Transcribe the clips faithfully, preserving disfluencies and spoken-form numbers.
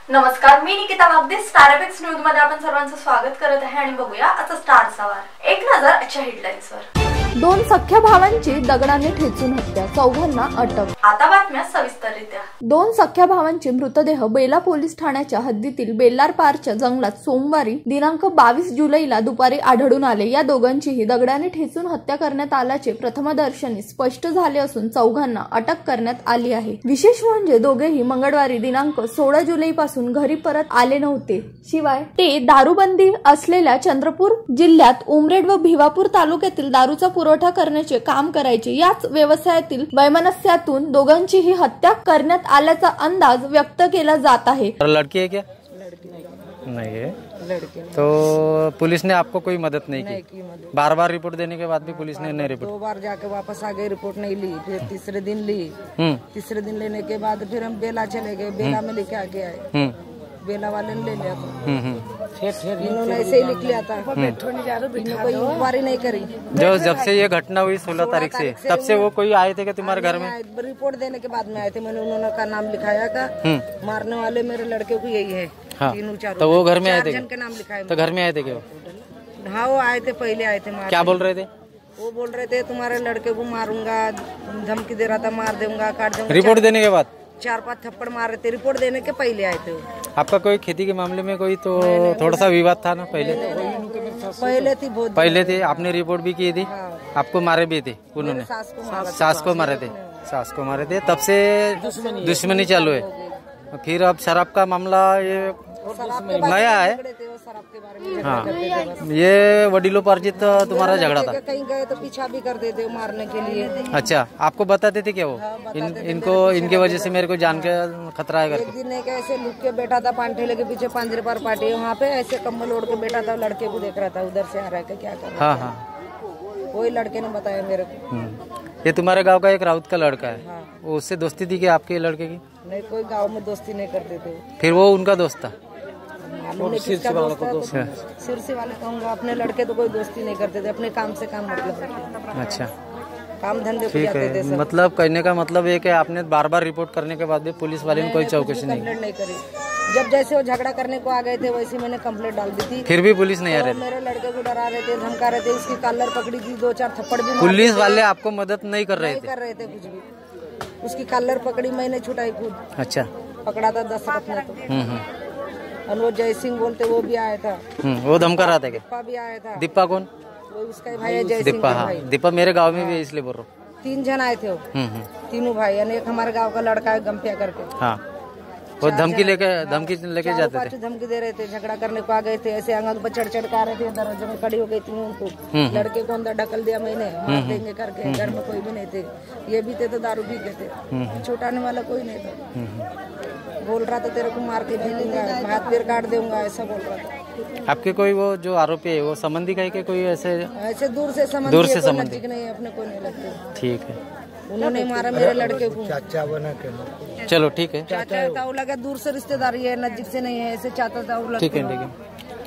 नमस्कार, मी Nikita Wagde. Star FX News मध्ये आपण सर्वांचं स्वागत करत आहे आणि बघूया आजचा स्टार सवार. एक नजर आजच्या हेडलाईन्सवर. दोन सख्या भावांची दगडाने ठेचून हत्या, चौघांना अटक. आता बातम्या सविस्तररित्या. दोन सख्या भावांचे मृतदेह बेला पोलीस ठाण्याच्या हद्दीतील बेल्लार पारच्या जंगलात सोमवारी दिनांक बावीस जुलैला दुपारी आढळून आले. या दोघांचीही दगडाने ठेचून हत्या करण्यात आल्याचे प्रथमदर्शनी स्पष्ट झाले असून चौघांना अटक करण्यात आली आहे. विशेष म्हणजे दोघेही मंगळवारी दिनांक सोळा जुलै पासून घरी परत आले नव्हते. शिवाय ते दारूबंदी असलेल्या चंद्रपूर जिल्ह्यात उमरेड व भिवापूर तालुक्यातील दारूचा पुरवठा करण्याचे काम करायचे. याच व्यवसायातील वैमनस्यातून दोघांचीही हत्या करण्यात आल्याचा अंदाज व्यक्त केला जात आहे. लड़की है क्या? लड़की नहीं है. लड़की. तो पुलिस ने आपको कोई मदद नहीं की? नहीं की मदद. बार बार रिपोर्ट देने के बाद भी पुलिस ने नहीं रिपोर्ट. दो बार जाके वापस आ गए, रिपोर्ट नहीं ली. फिर तीसरे दिन ली. तीसरे दिन लेने के बाद फिर हम बेला चले गए. बेला में लेके आके आए. बेला वाले ने ले लिया था. इन्होंने ऐसे ही लिख लिया था. कोई इंक्वायरी नहीं करी. जो जब से ये घटना हुई सोलह तारीख से, तब से वो कोई आए थे क्या तुम्हारे घर में? रिपोर्ट देने के बाद में आए थे. मैंने उन्होंने का नाम लिखाया का. मारने वाले मेरे लड़के को यही है. हाँ. तो वो घर में आए थे? जन के नाम लिखाया. तो घर में आए थे क्या? हाँ, वो आए थे, पहले आए थे. क्या बोल रहे थे? वो बोल रहे थे तुम्हारे लड़के को मारूंगा, धमकी दे रहा था, मार दूंगा, काट दूंगा. रिपोर्ट देने के बाद चार पांच थप्पड़ मार रहे थे. रिपोर्ट देने के पहले आए थे. आपका कोई खेती के मामले में कोई तो थोड़ा सा विवाद था ना पहले? पहले थी बहुत पहले थे. आपने रिपोर्ट भी की थी. आपको मारे भी थे उन्होंने? सास को मारे थे. सास को मारे थे. तब से दुश्मनी चालू है. फिर अब शराब का मामला ये नया है. हाँ, ये वडीलों पार्जित तुम्हारा झगड़ा था. कहीं गए तो पीछा भी करते थे मारने के लिए. अच्छा, आपको बताते थे क्या वो? इन, इनको इनके वजह से मेरे को जान के खतरा है. एक दिन एक ऐसे लुक के बैठा था पांठेले के पीछे, पांजरे पर पार्टी वहाँ पे ऐसे कम्बल ओढ़ के बैठा था. लड़के को देख रहा था, उधर से आ रहा है क्या कर रहा. हाँ हाँ, वही लड़के ने बताया मेरे को. ये तुम्हारे गांव का एक राउत का लड़का है. हाँ. वो उससे दोस्ती थी क्या आपके लड़के की? नहीं, कोई गांव में दोस्ती नहीं करते थे. फिर वो उनका दोस्त था? सिरसी वाले को दोस्त. सिरसी वाले कहूँगा. अपने लड़के तो कोई दोस्ती नहीं करते थे. अपने काम से काम मतलब. अच्छा, काम धंधे ठीक है. मतलब कहने का मतलब ये कि आपने बार बार रिपोर्ट करने के बाद भी पुलिस वाले ने कोई चौकसी नहीं नहीं करी. जब जैसे वो झगड़ा करने को आ गए थे वैसे मैंने कंप्लेंट डाल दी थी. फिर भी पुलिस नहीं आ रहे थे? मेरे लड़के को डरा रहे थे, धमका रहे थे. उसकी कॉलर पकड़ी थी, दो चार थप्पड़ भी. पुलिस वाले आपको मदद नहीं कर रहे थे? कर रहे थे कुछ भी. उसकी कॉलर पकड़ी, मैंने छुटाई खुद. अच्छा, पकड़ा था दस रत्न तो. और वो जय सिंह बोलते वो भी आया था. वो धमका रहा था? दिप्पा भी आया था. दिप्पा कौन? वो उसका भाई है, जय दिप्पा. हाँ, दिप्पा मेरे गांव में भी, इसलिए बोल रहा हूँ. तीन जन आए थे वो. तीनों भाई. यानी एक हमारे गांव का लड़का है गम्पिया करके. हाँ, वो धमकी लेके धमकी लेके जाते थे. धमकी दे रहे थे. झगड़ा करने को आ गए थे. ऐसे आंगन पर चढ़ चढ़ कर आ रहे थे. दरवाजे में खड़ी हो गई थी उनको. लड़के को अंदर ढकल दिया मैंने, मार देंगे करके. घर में कोई भी नहीं थे. ये भी थे तो दारू पी के थे. छुटाने वाला कोई नहीं था. बोल रहा था तेरे को मार के भी दूंगा, हाथ पैर काट दूंगा, ऐसा बोल रहा था. आपके कोई वो जो आरोपी है वो संबंधी का है कि कोई ऐसे? ऐसे दूर से संबंधी. दूर से संबंधी नहीं है, अपने को नहीं लगते. ठीक है. उन्होंने मारा मेरे लड़के को. चाचा बना के. चलो ठीक है. चाचा था, वो लगा दूर से रिश्तेदारी है, नजदीक से नहीं है. ऐसे चाचा था वो. ठीक है, ठीक है,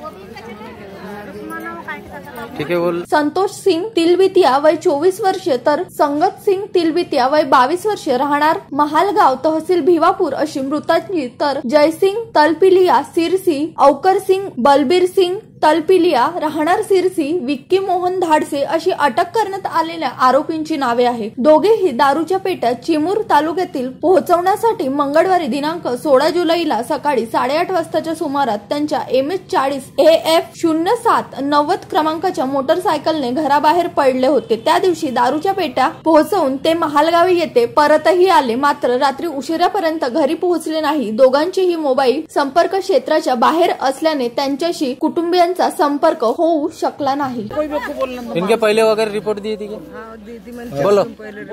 ठीक है. बोल. संतोष सिंग तिलबितिया वय चोवीस वर्ष तर संगत सिंग तिलबितिया वय बावीस वर्ष राहणार महालगाव तहसील भिवापूर अशी मृतांची. तर जयसिंग तलपिलिया सिरसी, अवकर सिंग बलबीर सिंग तलपिलिया राहणार सिरसी, विक्की मोहन धाडसे अशी अटक करण्यात आलेल्या आरोपींची नावे आहेत. दोघेही दारूच्या पेट्या चिमूर तालुक्यातील पोहोचवण्यासाठी मंगळवारी दिनांक सोळा जुलैला सकाळी साडेआठ वाजताच्या सुमारात त्यांच्या एम एच चाळीस ए एफ शून्य सात नव्वद क्रमांकाच्या मोटरसायकलने घराबाहेर पडले होते. त्या दिवशी दारूच्या पेट्या पोहोचवून ते महालगावी येथे परतही आले. मात्र रात्री उशिरापर्यंत घरी पोहोचले नाही. दोघांचेही मोबाईल संपर्क क्षेत्राच्या बाहेर असल्याने त्यांच्याशी कुटुंबियांचा संपर्क होऊ शकला नाही. इनके पहले वगैरह रिपोर्ट दी थी क्या? हाँ, दी थी मैंने. बोलो.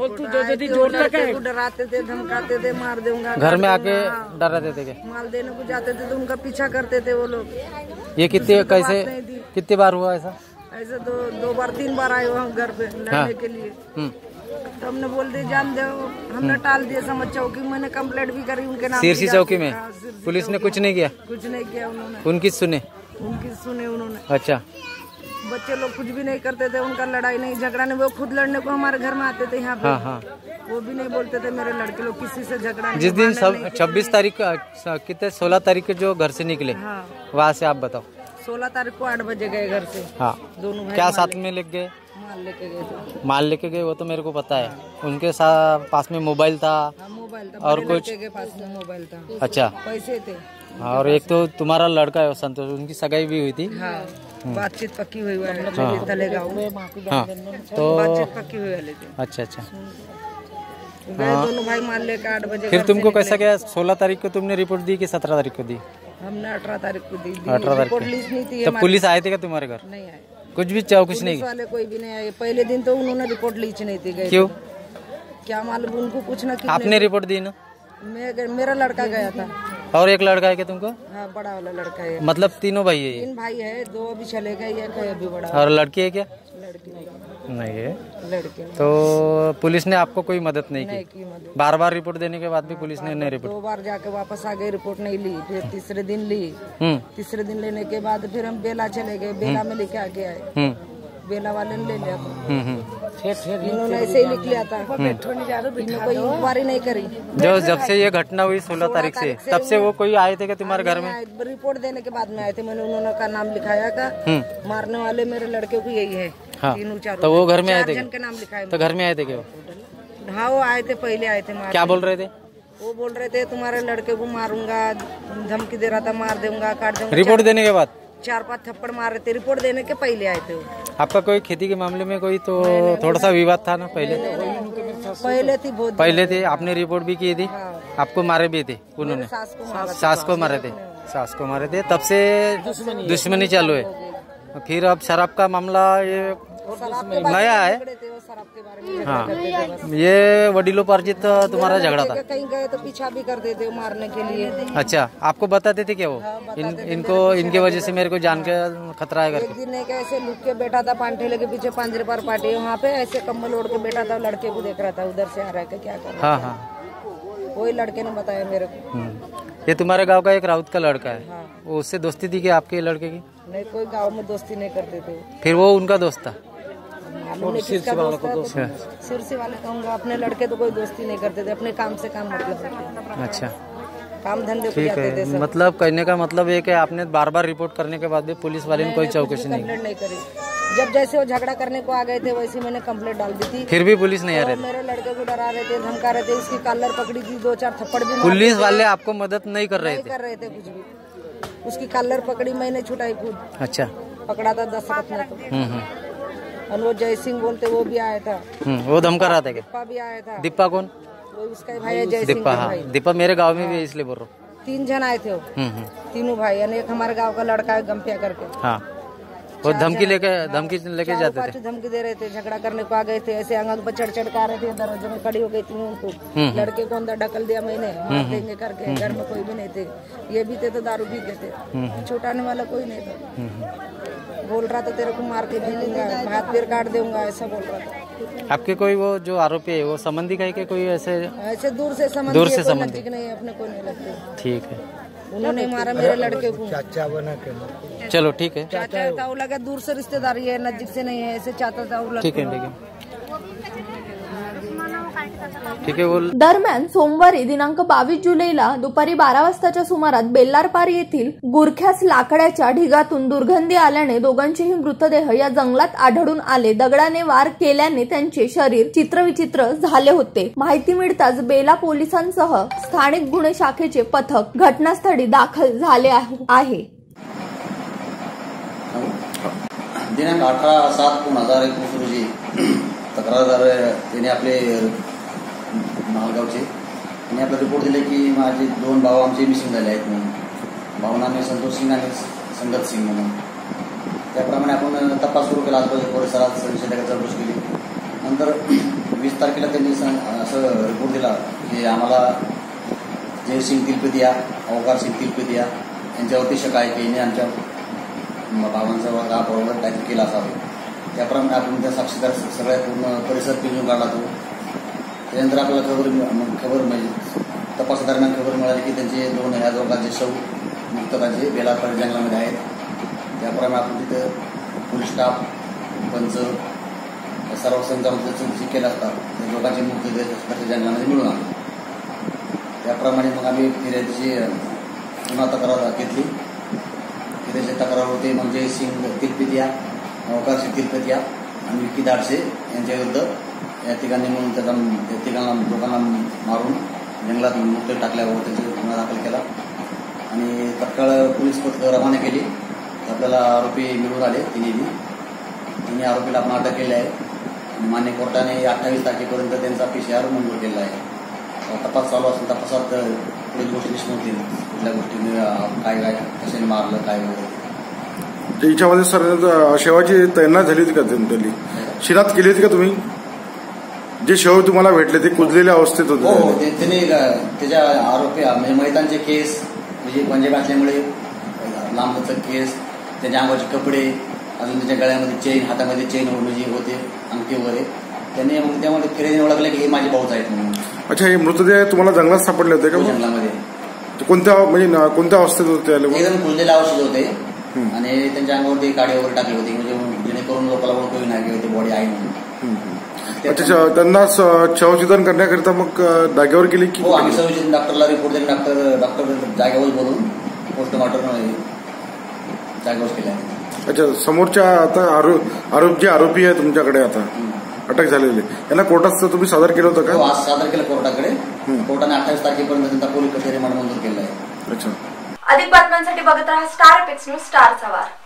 डराते थे, धमकाते थे, मार दूंगा. घर में आके डराते थे क्या? माल देने को जाते थे तो उनका पीछा करते थे वो लोग. ये कितने कैसे कितने बार हुआ ऐसा? ऐसे दो दो बार तीन बार आए हम घर पे लड़ने के लिए. तो हमने बोल दिया जान दो. हमने टाल दिया समझ चौकी. मैंने कंप्लेंट भी करी उनके नाम. सिरसी चौकी में पुलिस ने कुछ नहीं किया? कुछ नहीं किया उन्होंने. उनकी सुने? उनकी सुने उन्होंने. अच्छा, बच्चे लोग कुछ भी नहीं करते थे, उनका लड़ाई नहीं झगड़ा नहीं, वो खुद लड़ने को हमारे घर में आते थे यहाँ पे। हाँ हाँ। वो भी नहीं बोलते थे मेरे लड़के लोग किसी से झगड़ा नहीं। जिस दिन सब छब्बीस तारीख कितने सोलह तारीख के जो घर से निकले, हाँ वहाँ से आप बताओ। सोलह तारीख को आठ बजे गए घर से। हाँ, दोनों भाई क्या साथ में लेके गए? माल लेके गए थे। माल लेके गए वो तो मेरे को पता है। उनके साथ पास में मोबाइल था, मोबाइल था और कुछ के पास में मोबाइल था। अच्छा, पैसे थे। और एक तो तुम्हारा लड़का है संतोष, उनकी सगाई भी हुई थी। हाँ, बातचीत पक्की हुई है तलेगांव में। हाँ, तो बातचीत पक्की हुई वाले थे। अच्छा अच्छा। गए दोनों भाई माल लेके आठ बजे। फिर तुमको कैसा गया? सोलह तारीख को तुमने रिपोर्ट दी कि सत्रह तारीख को दी? हमने अठारह तारीख को दी। अठारह तारीख को नहीं थी। तब पुलिस आए थे क्या तुम्हारे घर? नहीं आए, कुछ भी चाहो कुछ नहीं वाले कोई भी नहीं आए। पहले दिन तो उन्होंने रिपोर्ट लीच नहीं थी। गए क्यों? क्या मालूम, उनको कुछ ना। आपने रिपोर्ट दी ना? मैं, मेरा लड़का गया था। और एक लड़का है क्या तुमको? हाँ, बड़ा वाला लड़का है। मतलब तीनों भाई है? तीन भाई है, दो अभी चले गए, एक है अभी बड़ा। और लड़की है क्या? लड़की नहीं, नहीं है। लड़की नहीं। तो पुलिस ने आपको कोई मदद नहीं की? नहीं की मदद। बार बार रिपोर्ट देने के बाद भी पुलिस ने नहीं रिपोर्ट? दो बार जाके वापस आ गए, रिपोर्ट नहीं ली। फिर तीसरे दिन ली। हम्म तीसरे दिन लेने के बाद फिर हम बेला चले गए। बेला में लेके आके आए। हम्म बेला वाले ने ले लिया था। हम्म हम्म। इन्होंने ऐसे ही लिख लिया था। इन्होंने कोई इंक्वायरी नहीं करी। जो जब से ये घटना हुई सोलह तारीख से, तब से वो कोई आए थे क्या तुम्हारे घर में? रिपोर्ट देने के बाद में आए थे। मैंने उन्होंने का नाम लिखाया का। मारने वाले मेरे लड़के को यही है। हाँ, तीनों चारों। तो वो घर में आए थे? जन के नाम लिखाया। तो घर में आए थे क्या? हाँ, वो आए थे, पहले आए थे। क्या बोल रहे थे? वो बोल रहे थे तुम्हारे लड़के को मारूंगा, धमकी दे रहा था, मार दूंगा, काट दूंगा। रिपोर्ट देने के बाद चार पांच थप्पड़ मार रहे थे। रिपोर्ट देने के पहले आए थे वो। आपका कोई खेती के मामले में कोई तो थोड़ा सा विवाद था ना पहले? पहले थी बहुत। पहले थे, आपने रिपोर्ट भी की थी। आपको मारे भी थे उन्होंने? सास को मारे थे। सास को मारे थे, तब से दुश्मनी चालू है। फिर अब शराब का मामला ये नया है। हाँ, ये वडीलोपार्जित तुम्हारा झगड़ा था? कहीं गए तो पीछा भी करते थे मारने के लिए। अच्छा, आपको बताते थे क्या वो? इन, इनको इनके वजह से मेरे को जान के खतरा है एक दिन एक ऐसे लुक के बैठा था पांठेले के पीछे, पांजरे पर पार्टी वहाँ पे, ऐसे कम्बल ओढ़ के बैठा था, लड़के को देख रहा था उधर से आ रहा है क्या कर रहा। हाँ हाँ, वही लड़के ने बताया मेरे को। ये तुम्हारे गांव का एक राउत का लड़का है। हाँ। वो उससे दोस्ती थी क्या आपके लड़के की? नहीं, कोई गांव में दोस्ती नहीं करते थे। फिर वो उनका दोस्त था? सिरसी वाले को दोस्त, सिरसी वाले कहूँगा। अपने लड़के तो कोई दोस्ती नहीं करते थे, अपने काम से काम मतलब। अच्छा, काम धंधे ठीक है। मतलब कहने का मतलब ये कि आपने बार बार रिपोर्ट करने के बाद भी पुलिस वाले ने कोई चौकसी नहीं नहीं करी। जब जैसे वो झगड़ा करने को आ गए थे वैसे मैंने कंप्लेंट डाल दी थी। फिर भी पुलिस नहीं आ रहे थे? मेरे लड़के को डरा रहे थे, धमका रहे थे, उसकी कॉलर पकड़ी थी, दो चार थप्पड़ भी। पुलिस वाले आपको मदद नहीं कर रहे थे? कर रहे थे कुछ भी। उसकी कॉलर पकड़ी, मैंने छुटाई खुद। अच्छा, पकड़ा था दस रत्न। और वो जय सिंह बोलते, वो भी आया था। वो धमका रहा था क्या? दीपा भी आया था। दीपा कौन? वो उसका भाई है जय सिंह। दीपा, हाँ, दीपा मेरे गांव में भी है, इसलिए बोल रहा हूँ। तीन जन आए थे वो, तीनों भाई। एक हमारे गांव का लड़का है गम्पिया करके। हाँ, वो धमकी लेके धमकी लेके जाते थे? धमकी दे रहे थे, झगड़ा करने को आ गए थे, ऐसे अंग पर चढ़ चढ़ कर आ रहे थे। दरवाजे में खड़ी हो गई थी उनको। लड़के को अंदर ढकल दिया मैंने, मार देंगे करके। घर में कोई भी नहीं थे, ये भी थे तो दारू पी के थे। छुटाने वाला कोई नहीं था। बोल रहा था तेरे को मार के भी दूंगा, हाथ पैर काट दूंगा, ऐसा बोल रहा था। आपके कोई वो जो आरोपी है वो संबंधी का है कि कोई ऐसे? ऐसे दूर से संबंधी, दूर से संबंधी नहीं है, अपने को नहीं लगते। ठीक है, उन्होंने मारा मेरे लड़के को। चाचा बना के। चलो ठीक है। चाचा था, वो लगा दूर से रिश्तेदारी है, नजदीक से नहीं है, ऐसे चाचा था वो। ठीक है, ठीक है, ठीक है। बोल। दरम्यान सोमवारी दिनांक बावीस जुलैला दुपारी बारा वाजताच्या सुमारात बेल्लारपार येथील गुरख्यास लाकडाच्या ढिगातून दुर्गंधी आल्याने दोघांचेही मृतदेह या जंगलात आढळून आले. दगडाने वार केल्याने त्यांचे शरीर चित्रविचित्र झाले होते. माहिती मिळताच बेला पोलिसांसह स्थानिक गुन्हे शाखेचे पथक घटनास्थळी दाखल झाले आहे. दिनांक अठरा सात दोन हजार एकवीस रोजी तक्रारदार त्यांनी आपले मालगावचे त्यांनी आपला रिपोर्ट दिले की माझे दोन भाऊ आमचे मिसिंग झाले आहेत म्हणून. भाऊनामे संतोष सिंग आणि संगत सिंग म्हणून. त्याप्रमाणे आपण तपास सुरू केला. आजूबाजू परिसरात संशयाची चौकशी केली. नंतर वीस तारखेला त्यांनी असं रिपोर्ट दिला की आम्हाला जयसिंग तिलपतिया, अवकार सिंग तिलपतिया यांच्यावरती शंका आहे की यांनी आमच्या भावांचा बरोबर काहीतरी केला असावं. त्याप्रमाणे आपण त्या साक्षीदार सगळ्या पूर्ण परिसर पिंजून काढला तो. त्यानंतर आपल्याला खबर खबर म्हणजे तपासादरम्यान खबर मिळाली की त्यांचे दोन ह्या दोघांचे शव मुक्तकाचे बेलारपार जंगलामध्ये आहेत. त्याप्रमाणे आपण तिथं पोलीस स्टाफ पंच सर्व संघामध्ये चौकशी केला असता त्या लोकांचे मृतदेह जंगलामध्ये मिळून आले. त्याप्रमाणे मग आम्ही फिर्यादीची पुन्हा तक्रार घेतली. फिर्यादीची तक्रार होती मग जयसिंग तिरपितिया, अवकाश तिरपितिया आणि विकी दाडसे यांच्या विरुद्ध या तिघांनी म्हणून त्याचा त्या तिघांना लोकांना मारून जंगलात मृत्यू टाकल्यावर त्यांचा गुन्हा दाखल केला आणि तत्काळ पोलीस पथकं रवाना केली. आपल्याला आरोपी मिळून आले. तिन्ही तिन्ही आरोपीला आपण अटक केली आहे. मान्य कोर्टाने अठ्ठावीस तारखेपर्यंत त्यांचा पीसीआर मंजूर केला आहे. तपास चालू असून तपासात पुढील गोष्टी दिसून होतील. कुठल्या गोष्टी काय काय कशाने मारलं काय वगैरे. याच्यामध्ये सर शेवाची तैनात झाली होती का त्यांनी शिरात केली होती का तुम्ही? जे शेव तुम्हाला भेटले ते कुजलेल्या अवस्थेत होते. हो त्यांनी त्याच्या आरोपी म्हणजे मैदानचे केस म्हणजे पंजाब असल्यामुळे लांबचं केस, त्याच्या अंगाचे कपडे, अजून त्याच्या गळ्यामध्ये चेन, हातामध्ये चेन जे होते अंगठी वगैरे त्यांनी मग त्यामुळे फिर्यादीने ओळखलं की हे माझे भाऊच आहेत म्हणून. अच्छा, हे मृतदेह तुम्हाला जंगलात सापडले होते का? जंगलामध्ये. कोणत्या म्हणजे कोणत्या अवस्थेत होते? एकदम खुललेल्या अवस्थेत होते आणि त्यांच्या अंगावरती काडी वगैरे टाकली होती म्हणजे जेणेकरून लोकांना ओळखू नाही की ती बॉडी आहे म्हणून. अच्छा, त्यांना शवविच्छेदन करण्याकरिता मग जागेवर केली की? हो, आम्ही शवविच्छेदन डॉक्टरला रिपोर्ट दिला. डॉक्टर डॉक्टर जागेवर बोलून पोस्टमॉर्टम जागेवर केल्या. अच्छा, समोरच्या आता आरोप जे आरोपी आहे तुमच्याकडे आता अटक झालेले यांना कोर्टात तुम्ही सादर केलं होतं का? आज सादर केलं कोर्टाकडे. कोर्टाने अठ्ठावीस तारखेपर्यंत त्यांचा पोलीस कस्टडी रिमांड मंजूर केला आहे. अच्छा. अधिक बातम्यांसाठी बघत राहा स्टार एपेक्स न्यूज, स्टारचा वार.